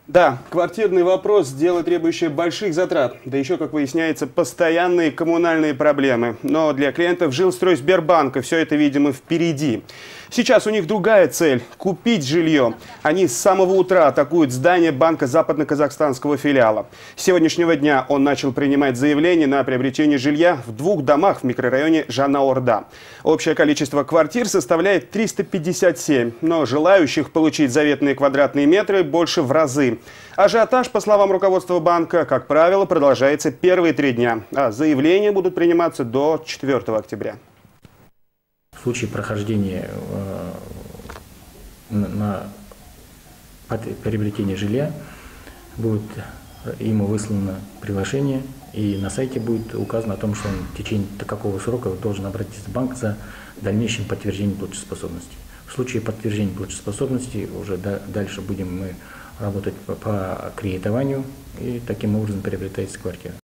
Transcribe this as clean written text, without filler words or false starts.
Да, квартирный вопрос – дело, требующее больших затрат. Да еще, как выясняется, постоянные коммунальные проблемы. Но для клиентов Жилстройсбербанка все это, видимо, впереди. Сейчас у них другая цель – купить жилье. Они с самого утра атакуют здание банка западно-казахстанского филиала. С сегодняшнего дня он начал принимать заявления на приобретение жилья в 2 домах в микрорайоне Жаңа-Орда. Общее количество квартир составляет 357, но желающих получить заветные квадратные метры больше в разы. Ажиотаж, по словам руководства банка, как правило, продолжается первые 3 дня, а заявления будут приниматься до 4 октября. В случае прохождения на приобретение жилья будет ему выслано приглашение, и на сайте будет указано о том, что он в течение какого срока должен обратиться в банк за дальнейшим подтверждением платежеспособности. В случае подтверждения платежеспособности уже дальше будем мы работать по кредитованию, и таким образом приобретается квартира.